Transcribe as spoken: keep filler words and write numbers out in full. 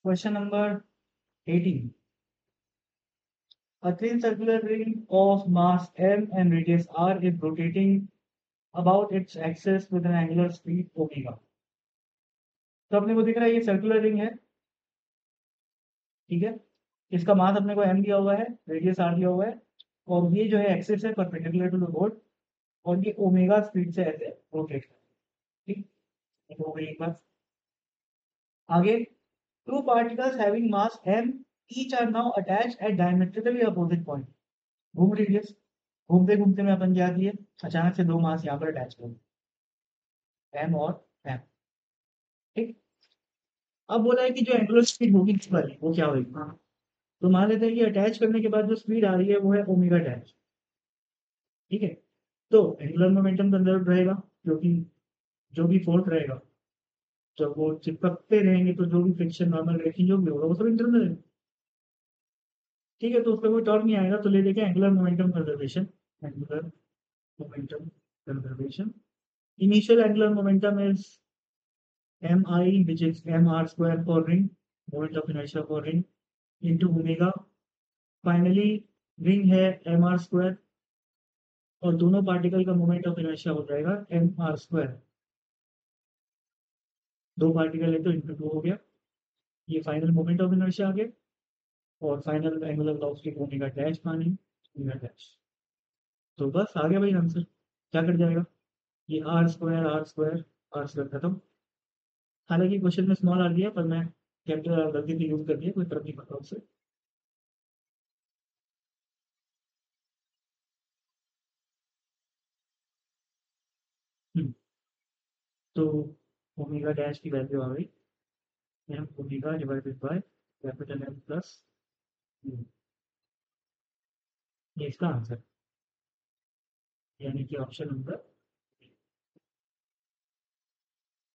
Question number eighteen. A thin circular ring of mass m and radius r is rotating about its axis with an angular speed omega. तो अपने को दिख रहा है ये circular ring है, ठीक है। इसका मास अपने को m दिया हुआ है, रेडियस r दिया हुआ है, और ये जो है एक्सिस है परपेंडिकुलर टू द बोर्ड, और ये ओमेगा स्पीड से ऐसे रोटेट कर, ठीक। तो हो गई एक बात। आगे, two particles having mass m each are now attached at diametrically opposite point. घूम रेडियस, घूमते घूमते में अपन क्या किए, अचानक से दो मास यहाँ पर अटैच कर m और m, ठीक। अब बोला है कि जो एंगुलर स्पीड होगी इस वाली वो क्या होगी। हाँ, तो मान लेते हैं कि अटैच करने के बाद जो स्पीड आ रही है वो है ओमेगा डैश, ठीक है। तो एंगुलर मोमेंटम कंजर्व रहेगा, क्योंकि जो भी फोर्स रहेगा जब वो चिपकते रहेंगे तो जो भी फ्रिक्शन नॉर्मल रिएक्शन जो भी होगा वो सब इंटरनल रहेगा, ठीक है। तो उसका कोई टर्म नहीं आएगा, तो ले लेके angular momentum conservation. Angular momentum conservation, initial angular momentum is mi, which is mr square for ring, moment of inertia for ring, into omega. Finally ring है एम आर स्क्वायर, और दोनों पार्टिकल का moment of inertia हो जाएगा M R square. दो particle है तो into two हो गया, ये फाइनल मोमेंट ऑफ इनर्शिया आ गया, और final angular velocity omega dash मानी ओमेगा डैश। तो बस आ गया भाई आंसर, क्या कर जाएगा, ये R square R square R square खत्म। हालांकि क्वेश्चन में स्मॉल आर दिया, पर मैं कैपिटल आर गलती से यूज कर दिया, कोई फर्क नहीं पड़ता उससे। हम्म, तो ओमेगा डैश की वैल्यू आ गई M omega divided by capital M plus, ये इसका आंसर, यानी कि ऑप्शन नंबर